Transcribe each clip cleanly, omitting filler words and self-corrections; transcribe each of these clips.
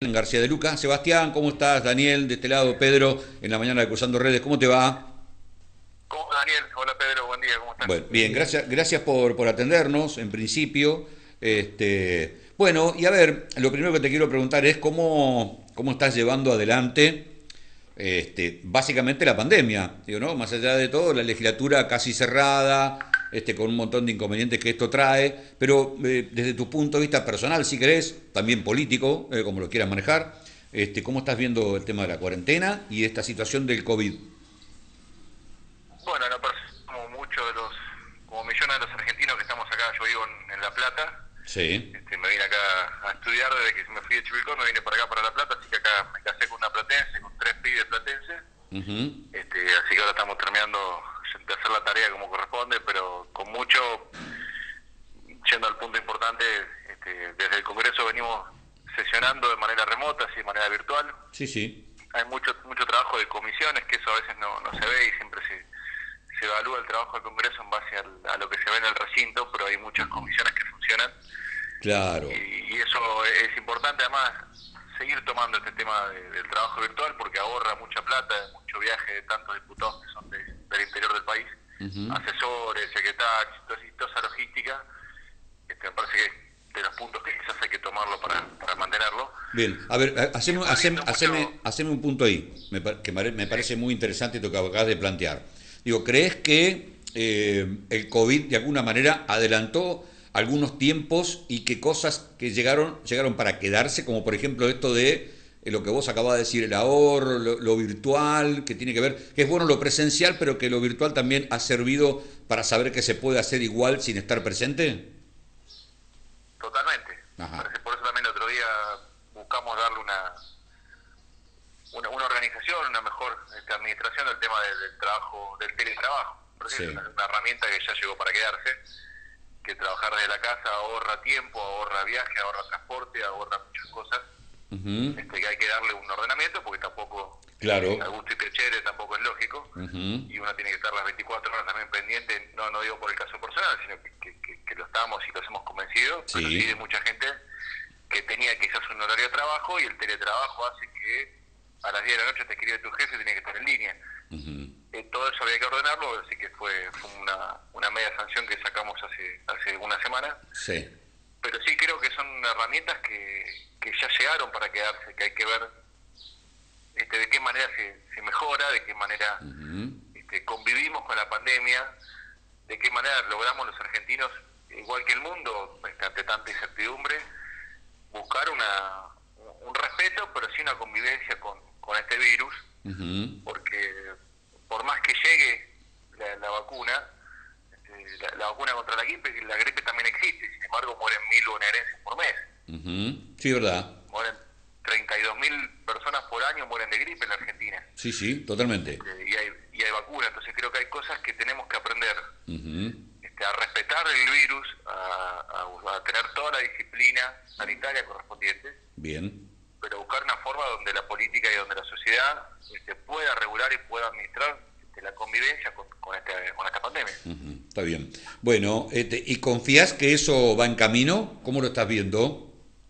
García de Luca. Sebastián, ¿cómo estás? Daniel, de este lado, Pedro, en la mañana de Cruzando Redes, ¿cómo te va? ¿Cómo, Daniel? Hola Pedro, buen día, ¿cómo están? Bueno, bien, gracias por atendernos, en principio. Bueno, y a ver, lo primero que te quiero preguntar es cómo estás llevando adelante básicamente la pandemia. Digo, ¿no? Más allá de todo, la legislatura casi cerrada, con un montón de inconvenientes que esto trae, pero desde tu punto de vista personal, si querés, también político, como lo quieras manejar, ¿cómo estás viendo el tema de la cuarentena y esta situación del COVID? Bueno, no, como muchos como millones de los argentinos que estamos acá, yo vivo en La Plata, Sí. me vine acá a estudiar desde que me fui de Chivilcoy, me vine para acá, para La Plata, así que acá me casé con una platense, con 3 pibes platenses, Ujú. así que ahora estamos terminando de hacer la tarea como corresponde, pero con mucho, yendo al punto importante, desde el Congreso venimos sesionando de manera remota, así de manera virtual. Sí, sí. Hay mucho trabajo de comisiones, que eso a veces no se ve y siempre se evalúa el trabajo del Congreso en base a lo que se ve en el recinto, pero hay muchas comisiones que funcionan Claro. y eso es importante. Además, seguir tomando este tema del trabajo virtual porque ahorra mucha plata, mucho viaje de tantos diputados que son del interior del país, Ujú. asesores, secretarios, toda esa logística. Me parece que es de los puntos que quizás hay que tomarlo para mantenerlo. Bien, a ver, Y está viendo mucho. haceme un punto ahí, me Sí, parece muy interesante lo que acabas de plantear. Digo, ¿crees que el COVID de alguna manera adelantó algunos tiempos y que cosas que llegaron para quedarse, como por ejemplo esto de lo que vos acabas de decir, el ahorro, lo virtual, que tiene que ver, que es bueno lo presencial, pero que lo virtual también ha servido para saber que se puede hacer igual sin estar presente? totalmente. Ajá, Por eso también el otro día buscamos darle una organización, una mejor administración del tema del trabajo, del teletrabajo. Porque es sí. una herramienta que ya llegó para quedarse, que trabajar desde la casa ahorra tiempo, ahorra viaje, ahorra transporte, ahorra muchas cosas. Ujú. Que hay que darle un ordenamiento porque tampoco, a Claro. gusto y pechere, tampoco es lógico. Ujú. Y uno tiene que estar las 24 horas también pendiente, no digo por el caso personal, sino que lo estamos y los hemos convencido, pero sí de Sí. mucha gente que tenía quizás un horario de trabajo y el teletrabajo hace que a las 10 de la noche te escribe tu jefe y tiene que estar en línea. Ujú. Todo eso había que ordenarlo, así que fue una media sanción que sacamos hace una semana. Sí. Pero sí creo que son herramientas que ya llegaron para quedarse, que hay que ver de qué manera se mejora, de qué manera Ujú. convivimos con la pandemia, de qué manera logramos los argentinos, igual que el mundo, ante tanta incertidumbre, buscar un respeto, pero sí una convivencia con este virus, Ujú. porque por más que llegue la vacuna, la vacuna contra la gripe también existe, sin embargo mueren 1.000 bonaerenses por mes, Ujú. Sí, verdad. mueren 32.000 personas por año mueren de gripe en la Argentina. Sí, sí, totalmente. Y hay vacuna, entonces creo que hay cosas que tenemos que aprender Ujú. a respetar el virus, a tener toda la disciplina sanitaria correspondiente, Bien. pero buscar una forma donde la política y donde la sociedad pueda regular y pueda administrar la convivencia con esta pandemia. Ujú. Está bien. Bueno, ¿y confías que eso va en camino? ¿Cómo lo estás viendo?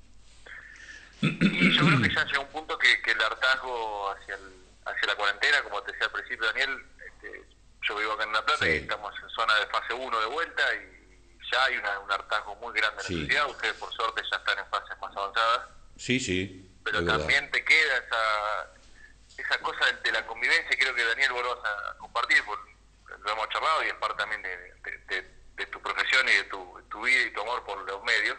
Y yo creo que ya llega un punto que el hartazgo hacia la cuarentena, como te decía al principio, Daniel, yo vivo acá en La Plata y Sí, estamos en zona de fase 1 de vuelta y ya hay un hartazgo muy grande en la sí, sociedad. Ustedes, por suerte, ya están en fases más avanzadas, sí, sí, pero es verdad. también te queda esa cosa de la convivencia. Y creo que Daniel vos lo vas a compartir, porque lo hemos charlado y es parte también de tu profesión y de tu vida y tu amor por los medios.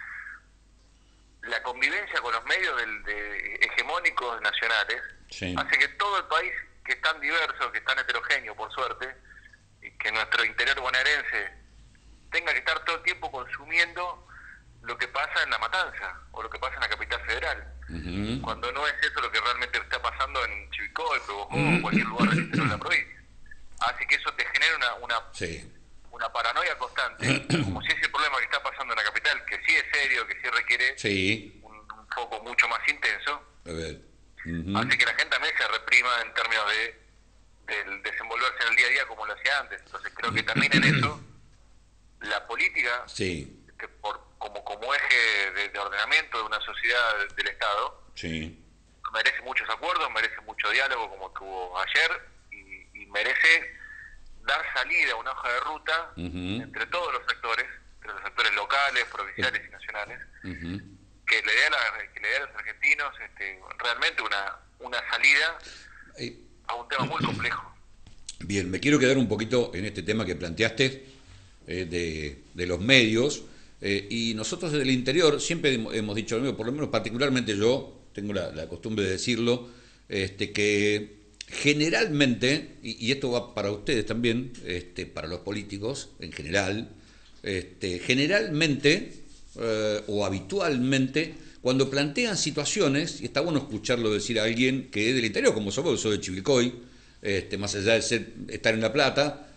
La convivencia con los medios hegemónicos nacionales Sí. hace que todo el país, que es tan diverso, que es tan heterogéneo, por suerte, y que nuestro interior bonaerense tenga que estar todo el tiempo consumiendo lo que pasa en La Matanza o lo que pasa en la capital federal, Ujú. cuando no es eso lo que realmente está pasando en Chivilcoy, Provocó o cualquier lugar del interior de la provincia. Así que eso te genera Sí. una paranoia constante, como si ese problema que está pasando en la capital, que sí es serio, que sí requiere Sí. un foco mucho más intenso, A ver. Ujú. hace que la gente también se reprima en términos del desenvolverse en el día a día como lo hacía antes. Entonces creo que también en eso la política, Sí. como eje de ordenamiento de una sociedad del Estado, Sí. Merece muchos acuerdos, merece mucho diálogo como tuvo ayer y merece dar salida a una hoja de ruta entre todos los sectores, entre los sectores locales, provinciales y nacionales, que le dé a los argentinos realmente una salida a un tema muy complejo. Bien, me quiero quedar un poquito en este tema que planteaste de los medios. Y nosotros desde el interior siempre hemos dicho lo mismo, por lo menos particularmente yo tengo la costumbre de decirlo, que generalmente, y esto va para ustedes también, para los políticos en general, generalmente o habitualmente, cuando plantean situaciones, y está bueno escucharlo decir a alguien que es del interior, como somos, soy de Chivilcoy, más allá de estar en La Plata,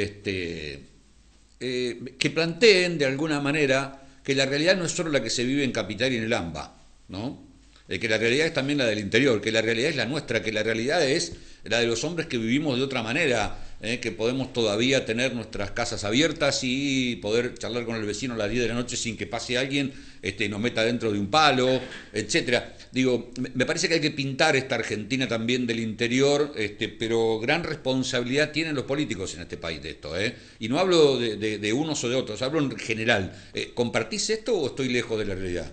que planteen de alguna manera que la realidad no es solo la que se vive en Capital y en el AMBA, ¿no? Que la realidad es también la del interior, que la realidad es la nuestra, que la realidad es la de los hombres que vivimos de otra manera, que podemos todavía tener nuestras casas abiertas y poder charlar con el vecino a las 10 de la noche sin que pase alguien y nos meta dentro de un palo, etcétera. Digo, me parece que hay que pintar esta Argentina también del interior, pero gran responsabilidad tienen los políticos en este país de esto, y no hablo de unos o de otros, hablo en general. ¿Compartís esto o estoy lejos de la realidad?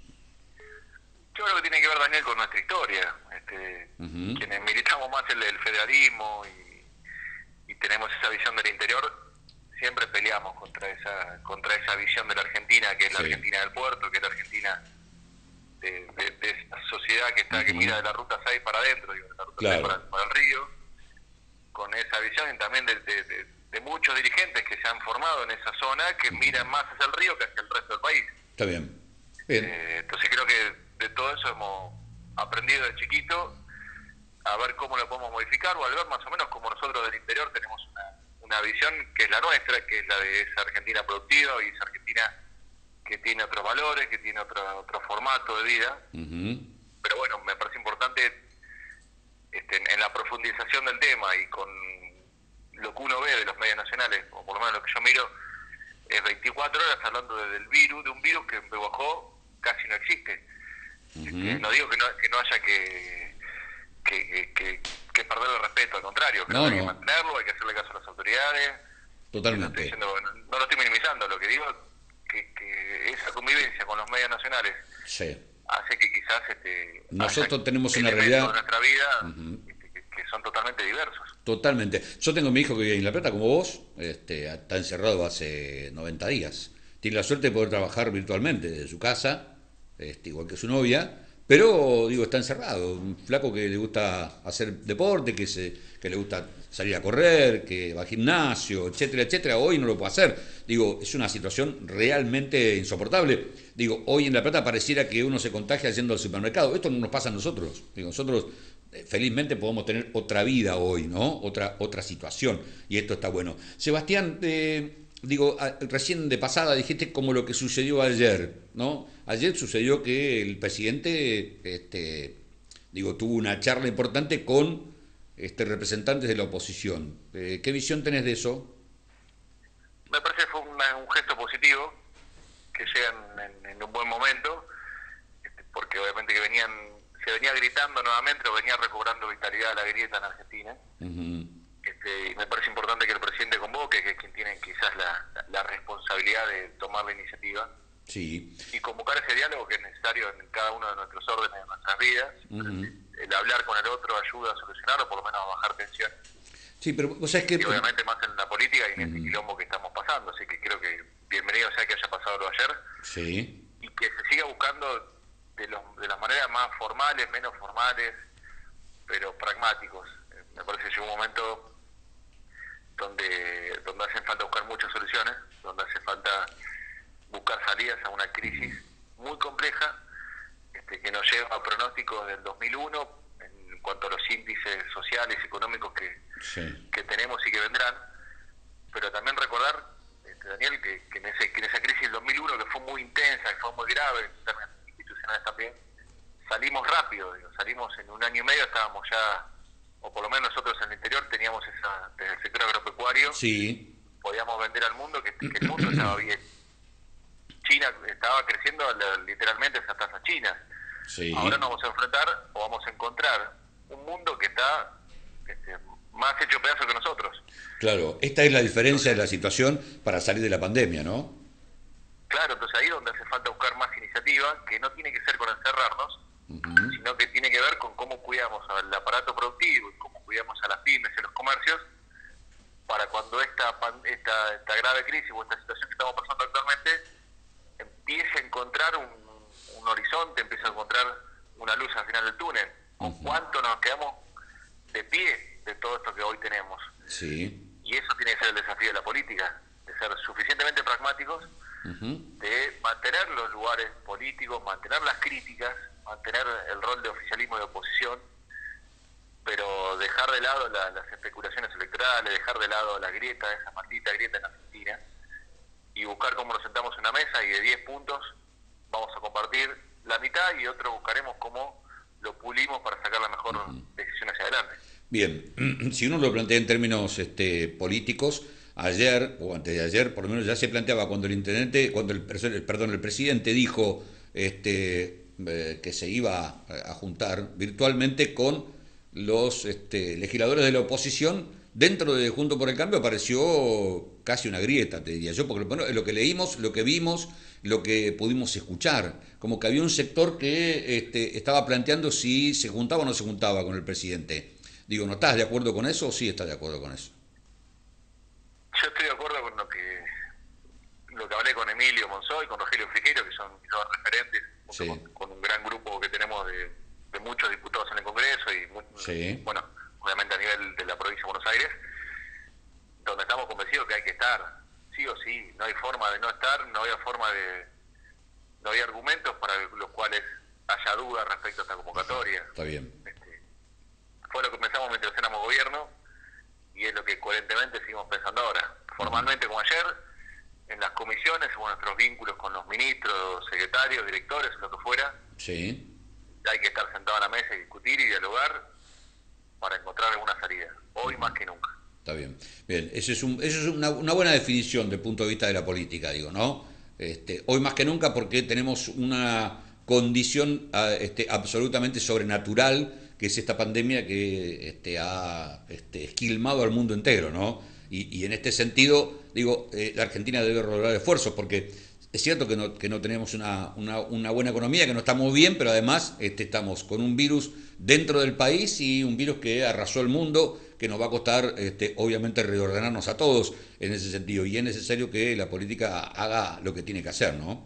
Yo creo que tiene que ver, Daniel, con nuestra historia. Quienes militamos más el federalismo y tenemos esa visión del interior, siempre peleamos contra esa visión de la Argentina, que es la Argentina del puerto, que es la Argentina de esa sociedad que mira de la ruta 6 para adentro, de la ruta 6 para el río, con esa visión y también de muchos dirigentes que se han formado en esa zona, que miran más hacia el río que hacia el resto del país. Está bien. Bien. Entonces creo que de todo eso hemos aprendido de chiquito a ver cómo lo podemos modificar o al ver más o menos como nosotros del interior tenemos una visión que es la nuestra, que es la de esa Argentina productiva y esa Argentina que tiene otros valores, que tiene otro formato de vida. Pero bueno, me parece importante en la profundización del tema y con lo que uno ve de los medios nacionales, o por lo menos lo que yo miro, es 24 horas hablando de un virus que en Pehuajó casi no existe. No digo que no haya que perder el respeto, al contrario, creo que hay que mantenerlo, hay que hacerle caso a las autoridades. Totalmente. No lo estoy minimizando, lo que digo es que esa convivencia con los medios nacionales hace que quizás nosotros tenemos una realidad de nuestra vida que son totalmente diversos. Totalmente. Yo tengo a mi hijo que vive en La Plata como vos, está encerrado hace 90 días. Tiene la suerte de poder trabajar virtualmente desde su casa, igual que su novia, pero digo, está encerrado. Un flaco que le gusta hacer deporte, que le gusta salir a correr, que va al gimnasio, etcétera, etcétera. Hoy no lo puede hacer. Digo, es una situación realmente insoportable. Digo, hoy en La Plata pareciera que uno se contagia yendo al supermercado. Esto no nos pasa a nosotros. Digo, nosotros felizmente podemos tener otra vida hoy, ¿no? Otra situación. Y esto está bueno. Sebastián, recién de pasada dijiste como lo que sucedió ayer, ¿no? Ayer sucedió que el presidente, tuvo una charla importante con representantes de la oposición. ¿Qué visión tenés de eso? Me parece que fue un gesto positivo, que llegan en un buen momento, porque obviamente que se venía gritando nuevamente, o venía recobrando vitalidad la grieta en Argentina. Y me parece importante que el presidente convoque, que es quien tiene quizás la responsabilidad de tomar la iniciativa. Sí. Y convocar ese diálogo que es necesario en cada uno de nuestros órdenes de nuestras vidas. El hablar con el otro ayuda a solucionar o por lo menos a bajar tensión. Sí, pero vos sabés que... Y obviamente más en la política y en este quilombo que estamos pasando. Así que creo que bienvenido sea que haya pasado lo ayer. Sí. Y que se siga buscando de las maneras más formales, menos formales, pero pragmáticos. Me parece que llegó un momento donde hacen falta buscar muchas soluciones, donde hace falta buscar salidas a una crisis muy compleja, que nos lleva a pronósticos del 2001 en cuanto a los índices sociales y económicos que tenemos y que vendrán, pero también recordar, Daniel, que en esa crisis del 2001, que fue muy intensa, que fue muy grave en términos institucionales también, salimos rápido, salimos en un año y medio, estábamos ya, o por lo menos nosotros en el interior teníamos desde el sector agropecuario, podíamos vender al mundo que el mundo estaba bien. China estaba creciendo literalmente esa tasa china. Sí, Ahora nos vamos a enfrentar o vamos a encontrar un mundo que está más hecho pedazo que nosotros. claro. Esta es la diferencia de Entonces, la situación para salir de la pandemia, ¿no? claro, entonces ahí es donde hace falta buscar más iniciativa, que no tiene que ser con encerrarnos, Ujú, sino que tiene que ver con cómo cuidamos al aparato productivo y cómo cuidamos a las pymes y a los comercios para cuando esta grave crisis o esta situación que estamos pasando actualmente empiece a encontrar un horizonte, empiece a encontrar una luz al final del túnel. ¿Con ujú. cuánto nos quedamos de pie de todo esto que hoy tenemos? Sí. Y eso tiene que ser el desafío de la política, de ser suficientemente pragmáticos, Ujú, de mantener los lugares políticos, mantener las críticas, mantener el rol de oficialismo y de oposición, pero dejar de lado las especulaciones electorales, dejar de lado la grieta, esa maldita grieta en Argentina, y buscar cómo nos sentamos en una mesa y de 10 puntos vamos a compartir la mitad y otro buscaremos cómo lo pulimos para sacar la mejor ujú. decisión hacia adelante. Bien, si uno lo plantea en términos políticos, ayer o antes de ayer, por lo menos ya se planteaba cuando el intendente, cuando el presidente dijo que se iba a juntar virtualmente con los legisladores de la oposición, dentro de Junto por el Cambio apareció casi una grieta, te diría yo, porque bueno, lo que leímos, lo que vimos, lo que pudimos escuchar, como que había un sector que estaba planteando si se juntaba o no se juntaba con el presidente. Digo, ¿no estás de acuerdo con eso o sí estás de acuerdo con eso? Yo estoy de acuerdo con lo que hablé con Emilio Monzó y con Rogelio Frigerio, que son mis dos referentes, junto Sí, con un gran grupo que tenemos de muchos diputados en el Congreso y, sí, bueno, obviamente a nivel de la provincia de Buenos Aires, donde estamos convencidos que hay que estar, sí o sí, no hay forma de no estar, no hay argumentos para los cuales haya duda respecto a esta convocatoria. está bien. Fue lo que pensamos mientras éramos gobierno y es lo que coherentemente seguimos pensando ahora. Ujú, Formalmente como ayer, en las comisiones o nuestros vínculos con los ministros, secretarios, directores, lo que fuera, sí, hay que estar sentado a la mesa y discutir y dialogar para encontrar alguna salida, hoy más que nunca. está bien. Bien, eso es una buena definición desde el punto de vista de la política, digo, ¿no? Hoy más que nunca porque tenemos una condición absolutamente sobrenatural, que es esta pandemia que ha esquilmado al mundo entero, ¿no? Y en este sentido, digo, la Argentina debe lograr esfuerzos, porque es cierto que no tenemos una buena economía, que no estamos bien, pero además estamos con un virus dentro del país y un virus que arrasó el mundo, que nos va a costar obviamente reordenarnos a todos en ese sentido. Y es necesario que la política haga lo que tiene que hacer, ¿no?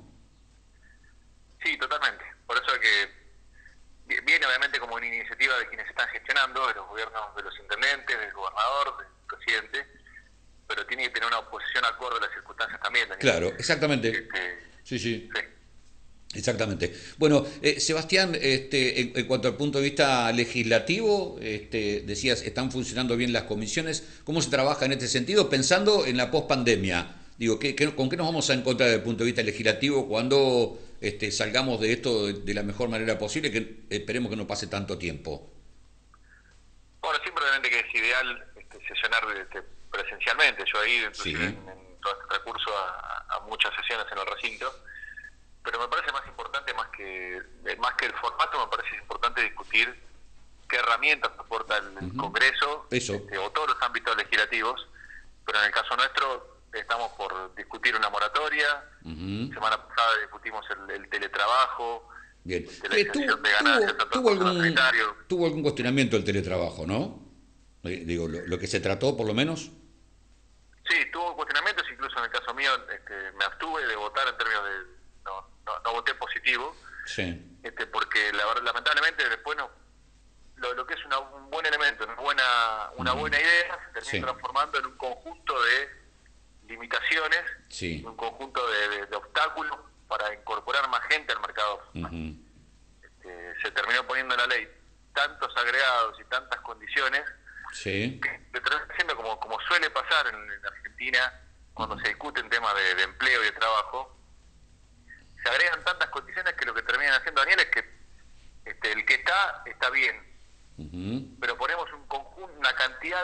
Sí, totalmente. Por eso es que viene obviamente como una iniciativa de quienes están gestionando, de los gobiernos, de los intendentes, del gobernador, del presidente, pero tiene que tener una oposición acorde a las circunstancias también, Daniel. Claro, exactamente. Este, Sí, sí. sí. Exactamente. Bueno, Sebastián, en cuanto al punto de vista legislativo, decías, están funcionando bien las comisiones. ¿Cómo se trabaja en este sentido? Pensando en la pospandemia. Digo, con qué nos vamos a encontrar desde el punto de vista legislativo cuando salgamos de esto de la mejor manera posible, que esperemos que no pase tanto tiempo? Bueno, siempre obviamente que es ideal sesionar presencialmente. Yo he ido inclusive Sí. en todo este recurso a muchas sesiones en el recinto, pero me parece más importante, más que el formato, me parece importante discutir qué herramientas aporta el Ujú. Congreso Eso. o todos los ámbitos legislativos, pero en el caso nuestro estamos por discutir una moratoria. Ujú. Semana pasada discutimos el teletrabajo, Bien. la exención de ganancias a todo el personal sanitario. Tuvo algún cuestionamiento el teletrabajo, ¿no? Digo, lo que se trató por lo menos. Sí, tuvo cuestionamientos, incluso en el caso mío me abstuve de votar en términos de... No voté positivo, Sí. porque la verdad, lamentablemente después lo que es un buen elemento, una buena idea, se termina Sí. transformando en un conjunto de limitaciones, Sí. un conjunto de obstáculos para incorporar más gente al mercado. Ujú. Se terminó poniendo en la ley tantos agregados y tantas condiciones Sí. que termina siendo como suele pasar en Argentina cuando se discuten temas de empleo y de trabajo. Se agregan tantas condiciones que lo que terminan haciendo, Daniel, es que el que está bien, Ujú. pero ponemos una cantidad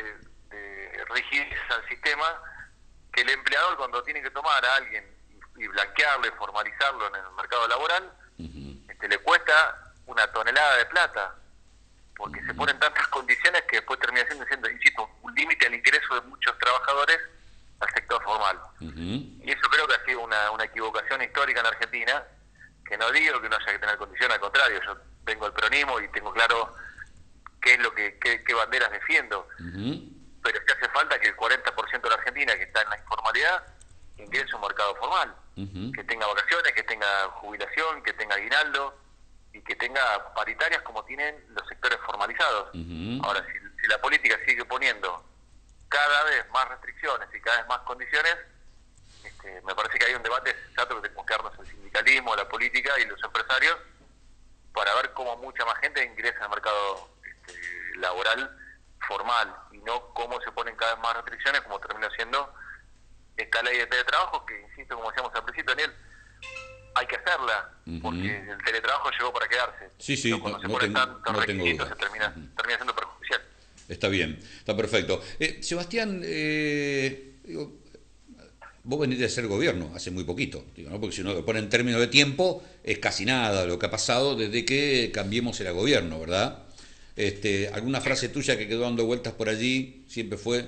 de rigidez al sistema que el empleador, cuando tiene que tomar a alguien y blanquearlo y formalizarlo en el mercado laboral, Ujú. le cuesta una tonelada de plata, porque se ponen tantas condiciones que después termina siendo, insisto, un límite al ingreso de muchos trabajadores al sector formal. Y eso creo que ha sido una equivocación histórica en la Argentina, que no digo que no haya que tener condiciones, al contrario, yo vengo del peronismo y tengo claro qué es lo qué banderas defiendo, pero sí hace falta que el 40% de la Argentina que está en la informalidad ingrese a un mercado formal, que tenga vacaciones, que tenga jubilación, que tenga aguinaldo y que tenga paritarias como tienen los sectores formalizados. Ahora, si la política sigue poniendo cada vez más restricciones y cada vez más condiciones, me parece que hay un debate sensato que tenemos que darnos el sindicalismo, la política y los empresarios para ver cómo mucha más gente ingresa al mercado laboral formal y no cómo se ponen cada vez más restricciones como termina siendo esta ley de teletrabajo que, insisto, como decíamos al principio, Daniel, hay que hacerla porque el teletrabajo llegó para quedarse. Sí, pero cuando se ponen tantos requisitos duda. se termina siendo perjudicial. Está bien, está perfecto. Sebastián, digo, vos venís de ser gobierno hace muy poquito, digo, ¿no? Porque si uno lo pone en términos de tiempo, es casi nada lo que ha pasado desde que Cambiemos era gobierno, ¿verdad? Alguna frase tuya que quedó dando vueltas por allí siempre fue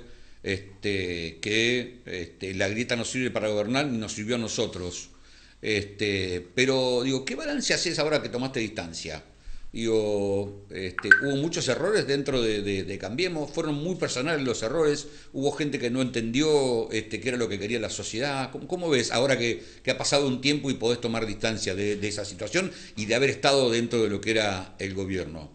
que la grieta no sirve para gobernar ni nos sirvió a nosotros. Pero digo, ¿qué balance haces ahora que tomaste distancia? Digo, hubo muchos errores dentro de Cambiemos, fueron muy personales los errores, hubo gente que no entendió qué era lo que quería la sociedad. ¿Cómo ves ahora que ha pasado un tiempo y podés tomar distancia de esa situación y de haber estado dentro de lo que era el gobierno?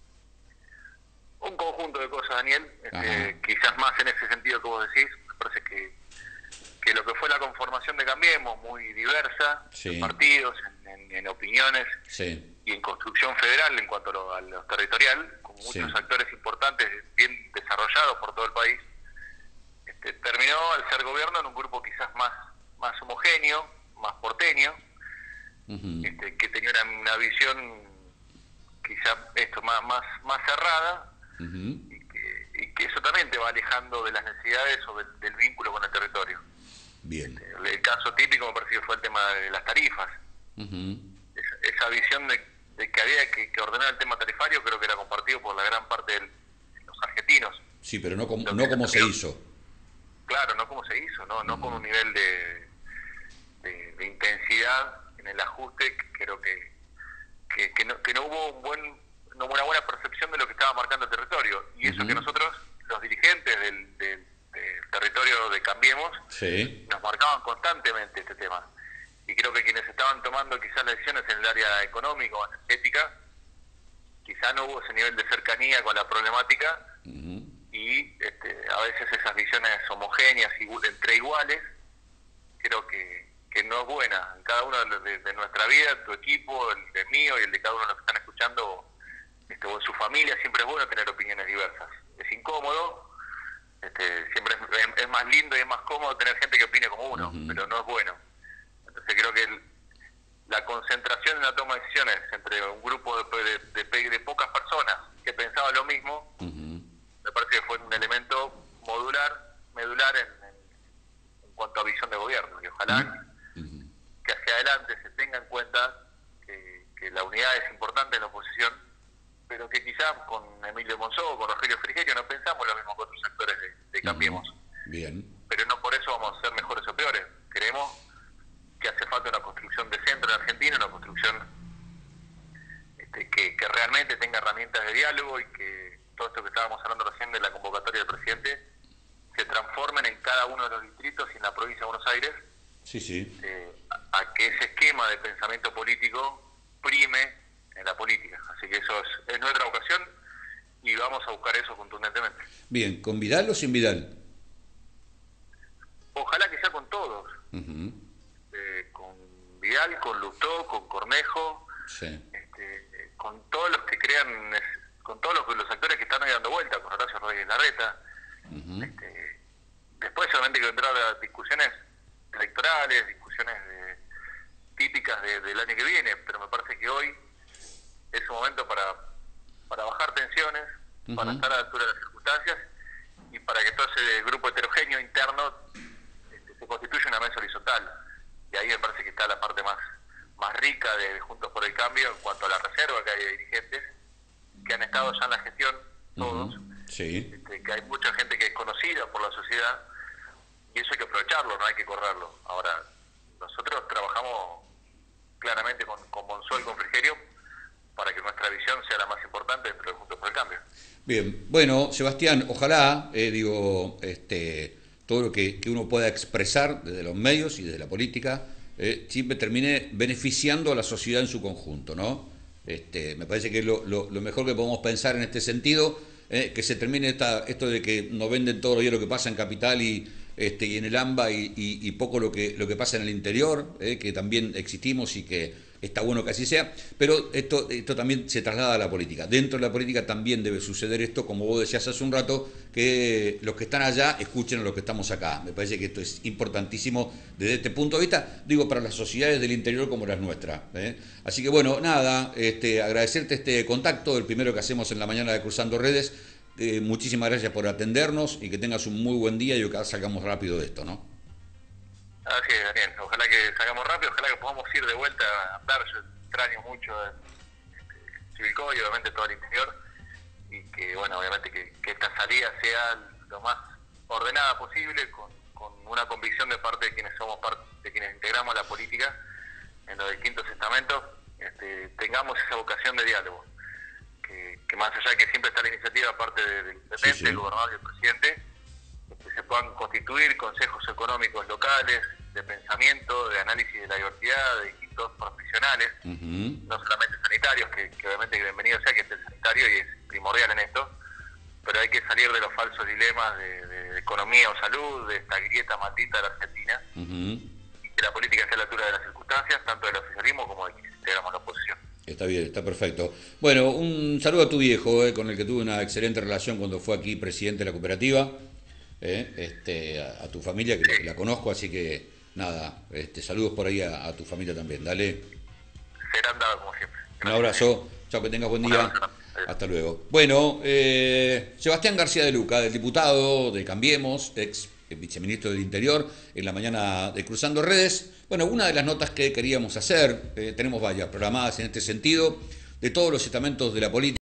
Un conjunto de cosas, Daniel, quizás más en ese sentido que vos decís. Me parece que lo que fue la conformación de Cambiemos, muy diversa, en partidos, en opiniones, y en construcción federal en cuanto a lo territorial, con muchos actores importantes, bien desarrollados por todo el país, terminó al ser gobierno en un grupo quizás más homogéneo, más porteño, que tenía una visión quizás más cerrada, y que eso también te va alejando de las necesidades o del vínculo con el territorio. Bien. El caso típico me parece que fue el tema de las tarifas. Esa visión de que había que ordenar el tema tarifario creo que era compartido por la gran parte de los argentinos. Sí, pero no como se hizo. Claro, no como se hizo, no con un nivel de intensidad en el ajuste, que creo que no hubo una buena percepción de lo que estaba marcando el territorio. Y eso que nosotros, los dirigentes del territorio de Cambiemos, nos marcaban constantemente este tema. Y creo que quienes estaban tomando quizás las decisiones en el área económica o energética, quizás no hubo ese nivel de cercanía con la problemática, y a veces esas visiones homogéneas entre iguales, creo que no es buena. En cada uno de nuestra vida, tu equipo, el de mío y el de cada uno de los que están escuchando, o en su familia, siempre es bueno tener opiniones diversas. Es incómodo, siempre es más lindo y es más cómodo tener gente que opine como uno, pero no es bueno. Entonces creo que la concentración en la toma de decisiones entre un grupo de pocas personas que pensaban lo mismo, me parece que fue un elemento medular en cuanto a visión de gobierno. Y ojalá que hacia adelante se tenga en cuenta que la unidad es importante en la oposición, pero que quizás con Emilio Monzó o con Rogelio Frigerio no pensamos lo mismo que otros actores de Cambiemos. Bien. Pero no por eso vamos a ser mejores o peores. Creemos que hace falta una construcción de centro en Argentina, una construcción que realmente tenga herramientas de diálogo y que todo esto que estábamos hablando recién de la convocatoria del presidente se transformen en cada uno de los distritos y en la provincia de Buenos Aires, a que ese esquema de pensamiento político prime en la política. Así que eso es nuestra vocación y vamos a buscar eso contundentemente. Bien, ¿con Vidal o sin Vidal? Ojalá que sea con todos. Con Vidal, con Lustó, con Cornejo, con todos los que crean, con todos los actores que están ahí dando vuelta, con Horacio Rodríguez Larreta. Después solamente hay que entrar a discusiones electorales, discusiones típicas del año que viene, pero me parece que hoy es un momento para bajar tensiones, para estar a la altura de las circunstancias y para que todo ese grupo heterogéneo interno se constituya una mesa horizontal. Y ahí me parece que está la parte más más rica de Juntos por el Cambio en cuanto a la reserva que hay de dirigentes que han estado ya en la gestión, todos, sí, que hay mucha gente que es conocida por la sociedad y eso hay que aprovecharlo, no hay que correrlo. Ahora, nosotros trabajamos claramente con Monzó y con Frigerio para que nuestra visión sea la más importante dentro de Juntos por el Cambio. bien. Bueno, Sebastián, ojalá, todo lo que uno pueda expresar desde los medios y desde la política, siempre termine beneficiando a la sociedad en su conjunto, ¿no? Me parece que es lo mejor que podemos pensar en este sentido, que se termine esto de que nos venden todos los días lo que pasa en Capital y en el AMBA y poco lo que pasa en el interior, que también existimos y que está bueno que así sea, pero esto también se traslada a la política. Dentro de la política también debe suceder esto, como vos decías hace un rato, que los que están allá escuchen a los que estamos acá. Me parece que esto es importantísimo desde este punto de vista, digo, para las sociedades del interior como las nuestras. Así que bueno, nada, agradecerte este contacto, el primero que hacemos en la mañana de Cruzando Redes. Muchísimas gracias por atendernos y que tengas un muy buen día y que salgamos rápido de esto, ¿no? Así es, Daniel. Ojalá que salgamos rápido, ojalá que podamos ir de vuelta a andar. Yo extraño mucho Chivilcoy y obviamente todo el interior y que, bueno, obviamente que esta salida sea lo más ordenada posible, con una convicción de parte de quienes somos parte, de quienes integramos la política en lo del Quinto Testamento, tengamos esa vocación de diálogo. Que más allá de que siempre está la iniciativa parte del intendente, sí. el gobernador y el presidente, que se puedan constituir consejos económicos locales, de pensamiento, de análisis de la diversidad, de distintos profesionales, no solamente sanitarios, que obviamente que bienvenido sea que esté el sanitario y es primordial en esto, pero hay que salir de los falsos dilemas de economía o salud, de esta grieta maldita de la Argentina, y que la política esté a la altura de las circunstancias, tanto del oficialismo como de quienes integramos la oposición. Está bien, está perfecto. Bueno, un saludo a tu viejo, con el que tuve una excelente relación cuando fue aquí presidente de la cooperativa, a tu familia, que la conozco, así que nada, saludos por ahí a tu familia también, dale. Serán dados como siempre. Gracias. Un abrazo, chao, que tengas buen día. Hasta luego. Bueno, Sebastián García de Luca, del diputado de Cambiemos, ex viceministro del Interior, en la mañana de Cruzando Redes. Bueno, una de las notas que queríamos hacer, tenemos varias programadas en este sentido, de todos los estamentos de la política.